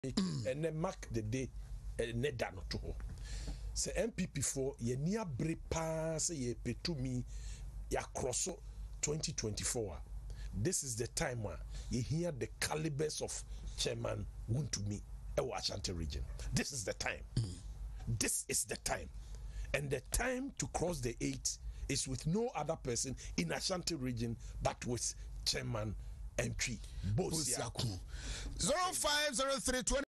and then mark the day ne da no to ho. Say MPP for ye near bre pass ye petumi ya crosso 2024. This is the time where you hear the calibers of Chairman Wontumi Ewo Ashanti region. This is the time. This is the time. And the time to cross the 8 is with no other person in Ashanti region but with Chairman Ntwi Bosiaku. 0503